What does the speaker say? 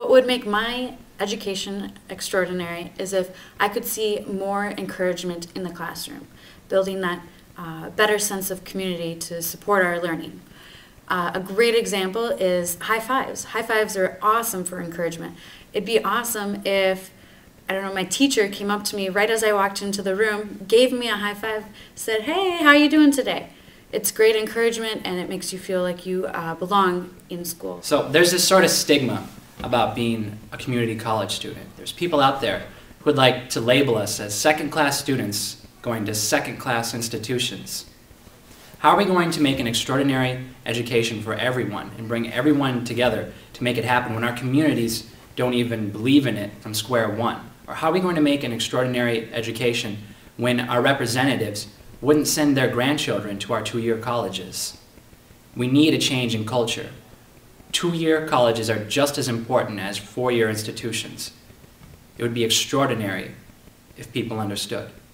What would make my education extraordinary is if I could see more encouragement in the classroom, building that better sense of community to support our learning. A great example is high fives. High fives are awesome for encouragement. It'd be awesome if, I don't know, my teacher came up to me right as I walked into the room, gave me a high five, said, "Hey, how are you doing today?" It's great encouragement, and it makes you feel like you belong in school. So there's this sort of stigma about being a community college student. There's people out there who would like to label us as second-class students going to second-class institutions. How are we going to make an extraordinary education for everyone and bring everyone together to make it happen when our communities don't even believe in it from square one? Or how are we going to make an extraordinary education when our representatives wouldn't send their grandchildren to our two-year colleges? We need a change in culture. Two-year colleges are just as important as four-year institutions. It would be extraordinary if people understood.